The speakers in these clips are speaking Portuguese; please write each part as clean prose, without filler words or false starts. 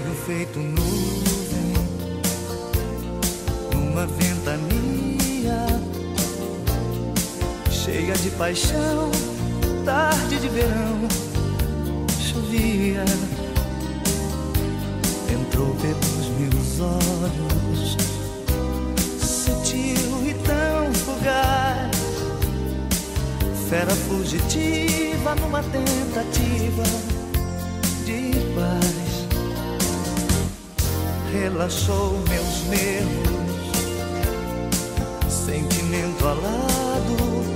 veio feito nuvem numa ventania cheia de paixão. Tarde de verão, chovia, entrou pelos meus olhos, sutil e tão fugaz, fera fugitiva numa tentativa de paz. Relaxou meus nervos, sentimento alado,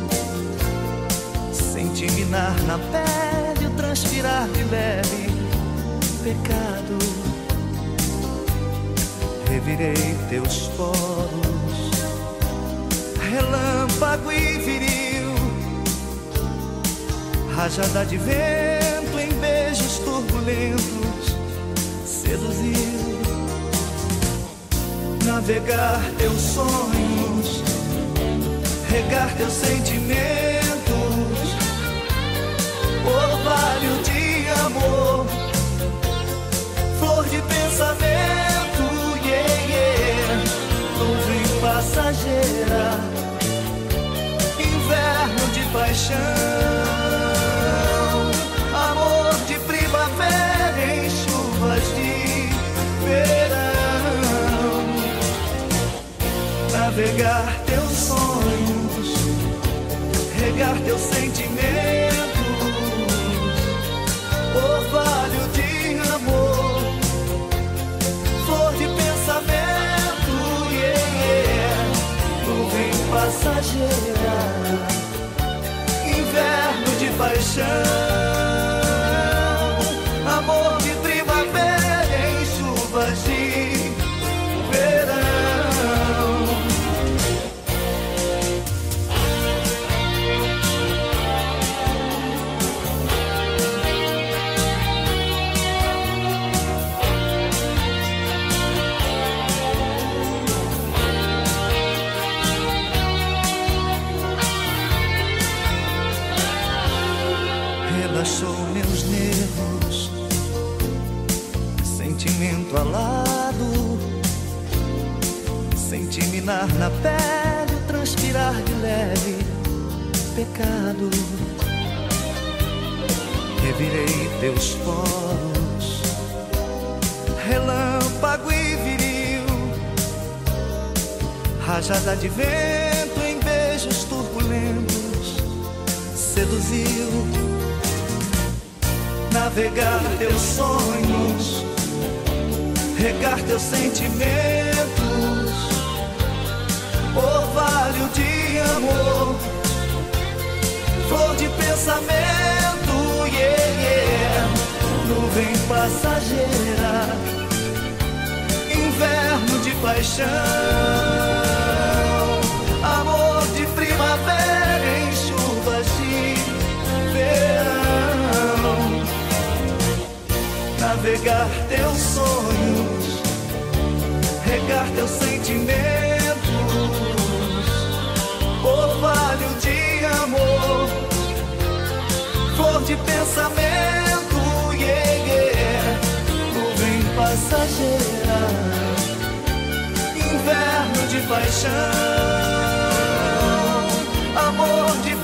senti minar na pele o transpirar de leve pecado. Revirei teus poros, relâmpago e viril, rajada de vento em beijos turbulentos, seduziu. Navegar teus sonhos, regar teus sentimentos, orvalho de amor, flor de pensamento, yeah, yeah. Nuvem passageira, inverno de paixão, amor de primavera em chuvas de verão. Navegar teus sonhos, regar teus sentimentos, orvalho de amor, flor de pensamento, yeah, yeah. Nuvem passageira, inverno de paixão, amor de primavera em chuvas de verão. Relaxou meus nervos, sentimento alado, senti minar na pele o transpirar de leve pecado. Revirei teus poros, relâmpago e viril, rajada de vento em beijos turbulentos, seduziu. Navegar teus sonhos, regar teus sentimentos, orvalho de amor, flor de pensamento, yeah, yeah. Nuvem passageira, inverno de paixão, amor de primavera em chuvas de verão. Navegar teus sonhos, regar teus sentimentos, orvalho de amor, flor de pensamento, yeah, yeah. Nuvem passageira, inverno de paixão, amor de